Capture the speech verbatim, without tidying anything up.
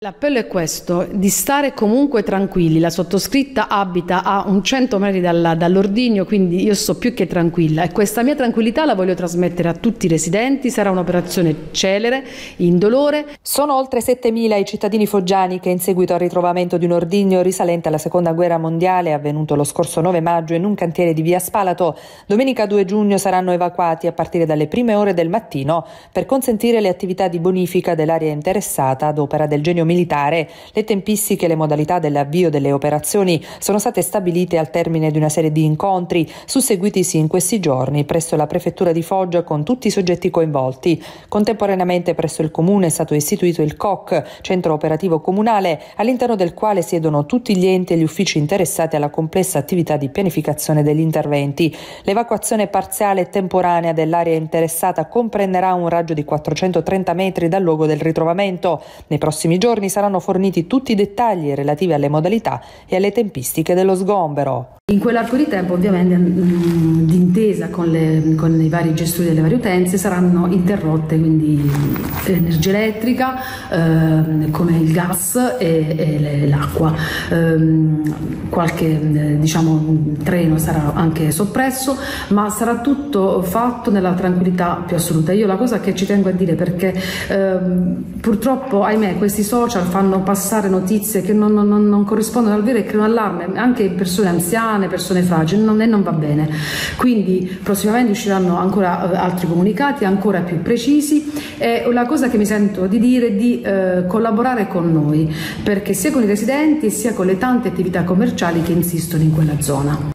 L'appello è questo, di stare comunque tranquilli. La sottoscritta abita a un cento metri dalla, dall'ordigno, quindi io sto più che tranquilla e questa mia tranquillità la voglio trasmettere a tutti i residenti. Sarà un'operazione celere, indolore. Sono oltre settemila i cittadini foggiani che in seguito al ritrovamento di un ordigno risalente alla seconda guerra mondiale avvenuto lo scorso nove maggio in un cantiere di via Spalato, domenica due giugno saranno evacuati a partire dalle prime ore del mattino per consentire le attività di bonifica dell'area interessata ad opera del Genio militare. Le tempistiche e le modalità dell'avvio delle operazioni sono state stabilite al termine di una serie di incontri susseguitisi in questi giorni presso la prefettura di Foggia con tutti i soggetti coinvolti. Contemporaneamente presso il comune è stato istituito il C O C, centro operativo comunale, all'interno del quale siedono tutti gli enti e gli uffici interessati alla complessa attività di pianificazione degli interventi. L'evacuazione parziale e temporanea dell'area interessata comprenderà un raggio di quattrocentotrenta metri dal luogo del ritrovamento. Nei prossimi giorni saranno forniti tutti i dettagli relativi alle modalità e alle tempistiche dello sgombero. In quell'arco di tempo, ovviamente, d'intesa con, le, con i vari gestori delle varie utenze, saranno interrotte quindi energia elettrica, eh, come il gas e, e l'acqua. Eh, qualche eh, diciamo, treno sarà anche soppresso, ma sarà tutto fatto nella tranquillità più assoluta. Io la cosa che ci tengo a dire, perché eh, purtroppo, ahimè, questi social fanno passare notizie che non, non, non corrispondono al vero e creano allarme anche in persone anziane, persone fragili, non, e non va bene. Quindi prossimamente usciranno ancora eh, altri comunicati ancora più precisi e la cosa che mi sento di dire è di eh, collaborare con noi, perché sia con i residenti sia con le tante attività commerciali che insistono in quella zona.